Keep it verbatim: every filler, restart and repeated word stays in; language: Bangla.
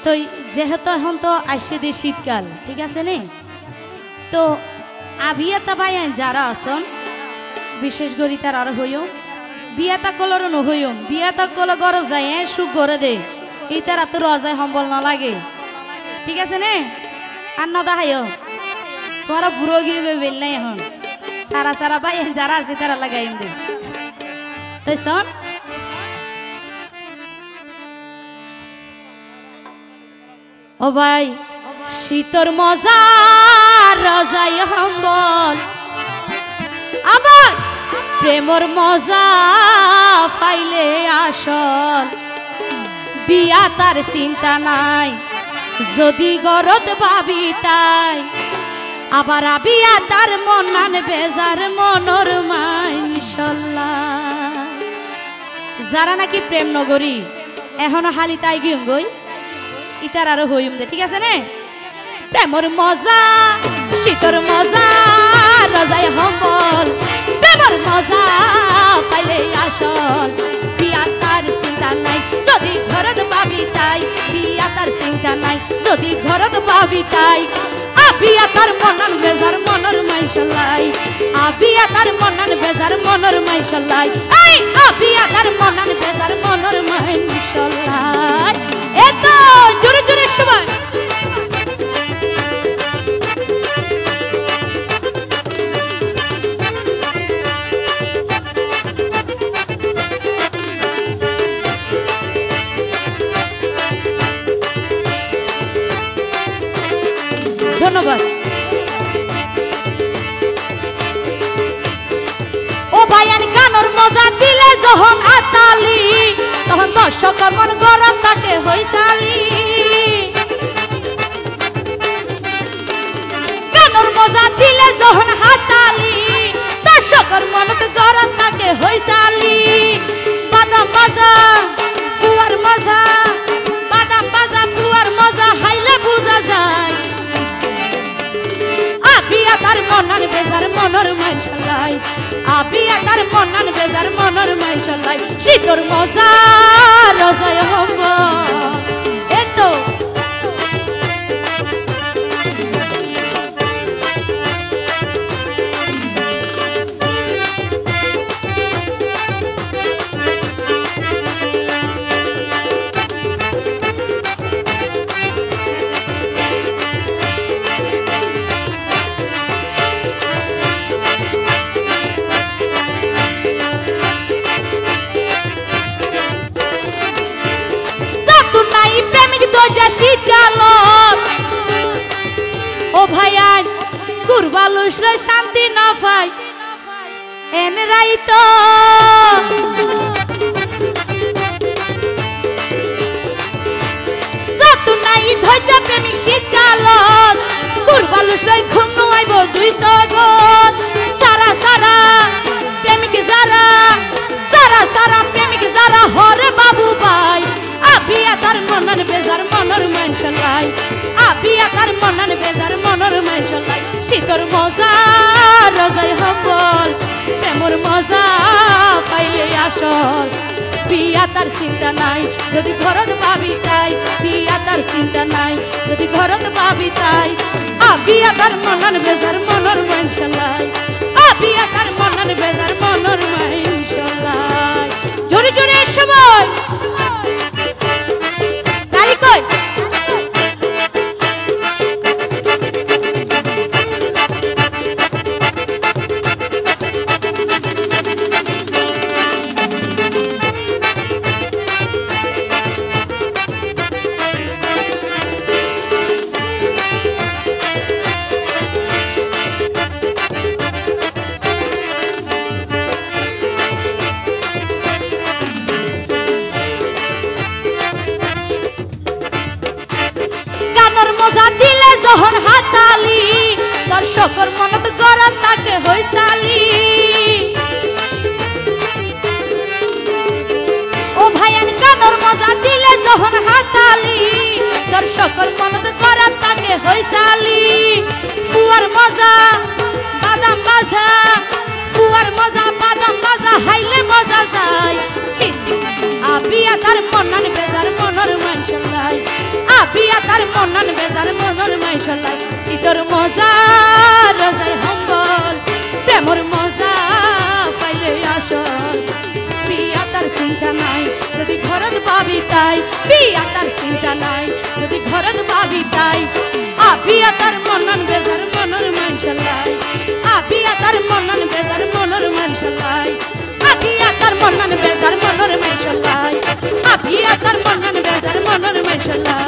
তো যেহেতু এখন তো আইসে দিয়ে শীতকাল ঠিক আছে নে তো আবিয়াতা ভাই যারা আসন বিশেষ করে তার আর হইও বিয়াতা কলর নহইও বিয়াতা কল গর যায় সুখ করে দে এই তারা তো রজায় সম্বল না লাগে ঠিক আছে নে আর ন দেখাইও তোমার বুড়ো গিয়ে গিয়ে বেল নাই এখন সারা সারা ভাই যারা আছে তারা লাগাই দে তো শোন ও ভাই শীতর মজা রজাই সম্বল আবার প্রেমর মজা পাইলে আসল বিয়া তার চিন্তা নাই যদি গরদ ভাবি তাই আবার বিয়া তার মনান বেজার মনর মাইনশাল্লাহ যারা নাকি প্রেম নগরী এখনো হালি তাই গিয়ে গই ইতার আরো হইম দে ঠিক আছে নে প্রেমর মজা শীতর মজা রজাই সম্বল প্রেমর মজা পাইলে আসল বিয়া তার চিন্তা নাই যদি ঘরত পাবি তাই বিয়া তার চিন্তা নাই যদি ঘরত পাবি তাই আবিয়া তার মনন বেজার মনর মাইশাল্লাই আবিয়া তার মনন বেজার মনর মাইশাল্লাই এই আবিয়া তার মনন বেজার মনর মাইশাল্লাই এত জোরে জোরে সবাই ধন্যবাদ ও ভাইয়ান গানর মজা দিলে যখন আতালি তখন দর্শকের মন গরম থাকে হইসালি গানর মজা দিলে যখন হাতালি দর্শকের মন গরম থাকে হইসালি বাদাম বাজা ফুয়ার মজা বাদাম বাজা ফুয়ার মজা হাইলে বুঝা যায় আবিয়া তার মনান বেজার মনর মাইশাল্লাই আবিয়া তার মনান বেজার মনর মাইশাল্লাই শীতর মজা রজায় সম্বল এতো শীতকাল ও ভাইয়ান কুরবালুস শান্তি না পাই এন রাইত যত নাই ধৈর্য প্রেমিক শীতকাল কুরবালুস ঘুম নোয়াইব দুই জগৎ সারা সারা প্রেমিক যারা সারা সারা প্রেমিক যারা হরে বাবু ভাই আবিয়া তার মনন বেজার মনর মাইশাল্লাই আবিয়া তার মনন বেজার মনর মাইশাল্লাই শীতর মজা রজাই সম্বল প্রেমর মজা পাইলে আসল বিয়া তার চিন্তা নাই যদি ঘরত পাবি তাই বিয়া তার চিন্তা নাই যদি ঘরত পাবি তাই আবিয়া তার মনন বেজার মনর মাইশাল্লাই আবিয়া তার মনন বেজার মনর মাইশাল্লাই জোরে জোরে সবাই তালি কই মজা দিলে যখন হাতালি দর্শকের মনত গরম থাকে হইসালি ও ভাইয়ান গানর মজা দিলে যখন হাতালি দর্শকের মনত গরম থাকে হইসালি ফুয়ার মজা বাদাম বাজা ফুয়ার মজা বাদাম বাজা হাইলে মজা যায় শীত আবিয়া তার মনন বেজার মনর মাইশাল্লাই আবি বেজার মনের মাইশাল্লাহ শীতর মজা রোজাই হম্বল প্রেমর মজা পাইলে আসল বিয়া তার চিন্তা নাই যদি ঘরত পাবি তাই বিয়া তার চিন্তা নাই যদি ঘরত পাবি তাই আবিয়া তার মনন বেজার মনের মাইশাল্লাহ আবিয়া তার মনন বেজার মনের মাইশাল্লাহ আবিয়া তার মনন বেজার মনের মাইশাল্লাহ আবিয়া তার মনন বেজার মনের মাইশাল্লাহ